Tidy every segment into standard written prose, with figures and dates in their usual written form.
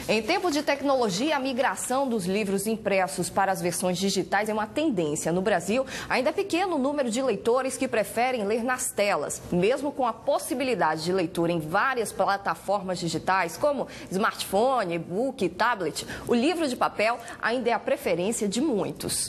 Em tempo de tecnologia, a migração dos livros impressos para as versões digitais é uma tendência. No Brasil, ainda é pequeno o número de leitores que preferem ler nas telas. Mesmo com a possibilidade de leitura em várias plataformas digitais, como smartphone, e-book e tablet, o livro de papel ainda é a preferência de muitos.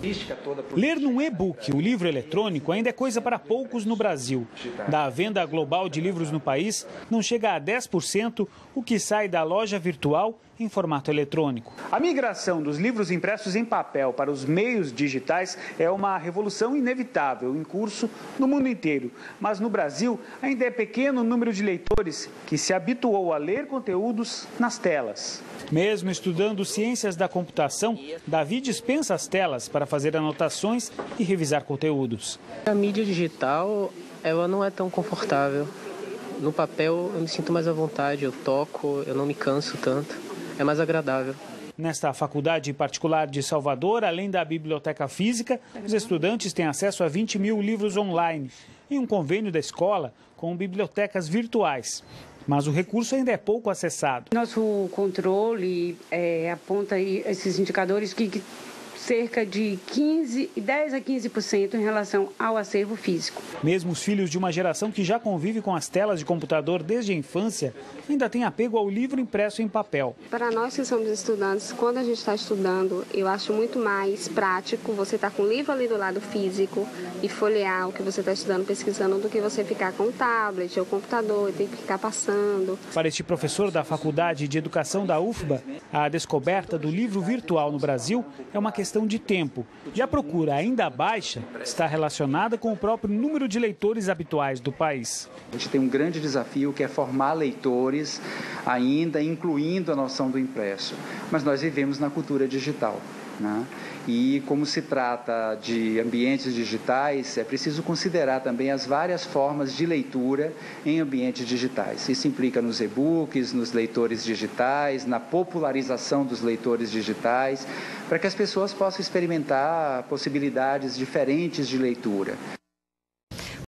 Ler num e-book, o livro eletrônico, ainda é coisa para poucos no Brasil. Da venda global de livros no país, não chega a 10% o que sai da loja virtual em formato eletrônico. A migração dos livros impressos em papel para os meios digitais é uma revolução inevitável em curso no mundo inteiro. Mas no Brasil, ainda é pequeno o número de leitores que se habituou a ler conteúdos nas telas. Mesmo estudando ciências da computação, Davi dispensa as telas para fazer anotações e revisar conteúdos. A mídia digital, ela não é tão confortável. No papel eu me sinto mais à vontade, eu toco, eu não me canso tanto, é mais agradável. Nesta faculdade particular de Salvador, além da biblioteca física, os estudantes têm acesso a 20 mil livros online e um convênio da escola com bibliotecas virtuais. Mas o recurso ainda é pouco acessado. Nosso controle aponta aí esses indicadores que cerca de 10 a 15% em relação ao acervo físico. Mesmo os filhos de uma geração que já convive com as telas de computador desde a infância, ainda têm apego ao livro impresso em papel. Para nós que somos estudantes, quando a gente está estudando, eu acho muito mais prático você estar com o livro ali do lado físico e folhear o que você está estudando, pesquisando, do que você ficar com o tablet ou o computador e ter que ficar passando. Para este professor da Faculdade de Educação da UFBA, a descoberta do livro virtual no Brasil é uma questão de tempo. E a procura ainda baixa está relacionada com o próprio número de leitores habituais do país. A gente tem um grande desafio que é formar leitores ainda, incluindo a noção do impresso. Mas nós vivemos na cultura digital, né? E como se trata de ambientes digitais, é preciso considerar também as várias formas de leitura em ambientes digitais. Isso implica nos e-books, nos leitores digitais, na popularização dos leitores digitais, para que as pessoas possam experimentar possibilidades diferentes de leitura.